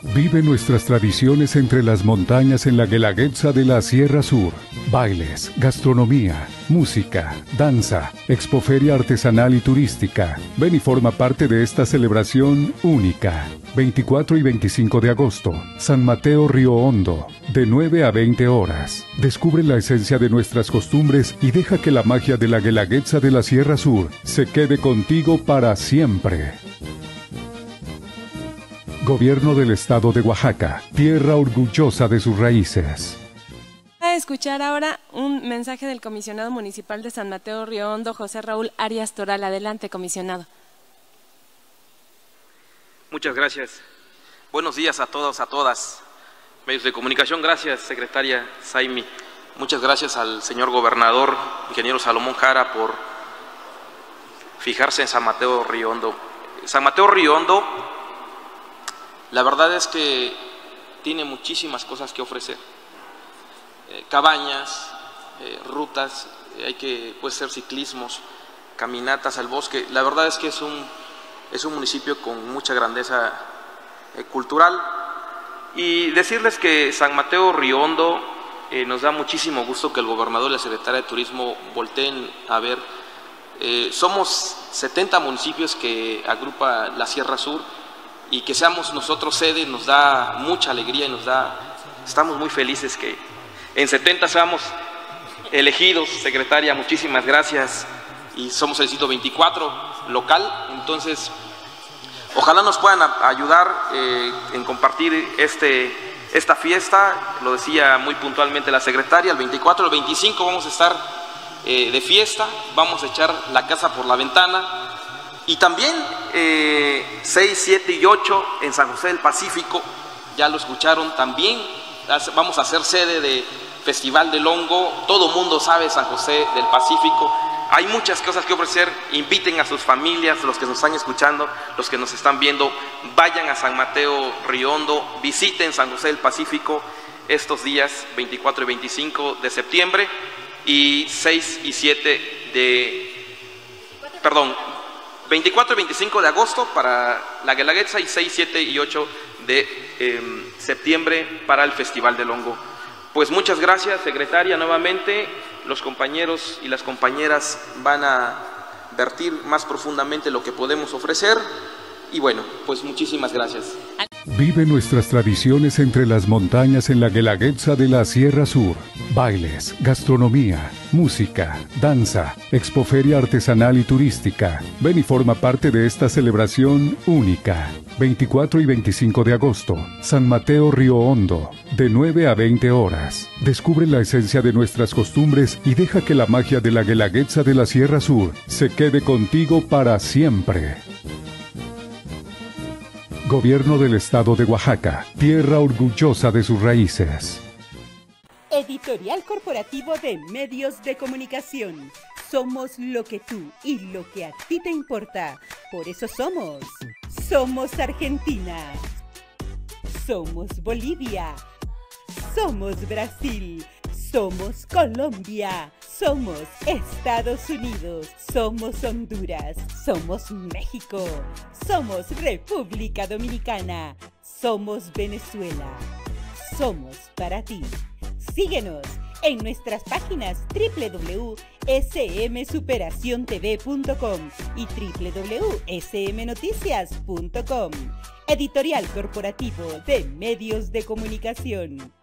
Vive nuestras tradiciones entre las montañas en la Guelaguetza de la Sierra Sur. Bailes, gastronomía, música, danza, expoferia artesanal y turística. Ven y forma parte de esta celebración única. 24 y 25 de agosto, San Mateo Río Hondo, de 9 a 20 horas. Descubre la esencia de nuestras costumbres y deja que la magia de la Guelaguetza de la Sierra Sur se quede contigo para siempre. Gobierno del Estado de Oaxaca, tierra orgullosa de sus raíces. A escuchar ahora un mensaje del comisionado municipal de San Mateo Río Hondo, José Raúl Arias Toral. Adelante, comisionado. Muchas gracias. Buenos días a todos, a todas. Medios de comunicación, gracias, secretaria Saimi. Muchas gracias al señor gobernador, ingeniero Salomón Jara, por fijarse en San Mateo Río Hondo. San Mateo Río Hondo, la verdad es que tiene muchísimas cosas que ofrecer. Cabañas, rutas, puede ser ciclismos, caminatas al bosque. La verdad es que es un municipio con mucha grandeza cultural. Y decirles que San Mateo Río Hondo nos da muchísimo gusto que el gobernador y la secretaria de Turismo volteen a ver. Somos 70 municipios que agrupa la Sierra Sur, y que seamos nosotros sede nos da mucha alegría y estamos muy felices que en 70 seamos elegidos. Secretaria, muchísimas gracias, y somos el sitio 24 local. Entonces, ojalá nos puedan ayudar en compartir esta fiesta. Lo decía muy puntualmente la secretaria, el 24, el 25 vamos a estar de fiesta, vamos a echar la casa por la ventana. Y también 6, 7 y 8 en San José del Pacífico, ya lo escucharon, también vamos a ser sede de Festival del Hongo. Todo mundo sabe San José del Pacífico. Hay muchas cosas que ofrecer. Inviten a sus familias, los que nos están escuchando, los que nos están viendo, vayan a San Mateo Río Hondo, visiten San José del Pacífico estos días 24 y 25 de septiembre y 6 y 7 24 y 25 de agosto para la Guelaguetza y 6, 7 y 8 de septiembre para el Festival del Hongo. Pues muchas gracias, secretaria, nuevamente. Los compañeros y las compañeras van a vertir más profundamente lo que podemos ofrecer. Y bueno, pues muchísimas gracias. Vive nuestras tradiciones entre las montañas en la Guelaguetza de la Sierra Sur. Bailes, gastronomía, música, danza, expoferia artesanal y turística. Ven y forma parte de esta celebración única. 24 y 25 de agosto, San Mateo Río Hondo, de 9 a 20 horas. Descubre la esencia de nuestras costumbres y deja que la magia de la Guelaguetza de la Sierra Sur se quede contigo para siempre. Gobierno del Estado de Oaxaca, tierra orgullosa de sus raíces. Editorial Corporativo de Medios de Comunicación. Somos lo que tú y lo que a ti te importa. Por eso somos. Somos Argentina. Somos Bolivia. Somos Brasil. Somos Colombia. Somos Estados Unidos. Somos Honduras. Somos México. Somos República Dominicana. Somos Venezuela. Somos para ti. Síguenos en nuestras páginas www.smsuperaciontv.com y www.smnoticias.com. Editorial Corporativo de Medios de Comunicación.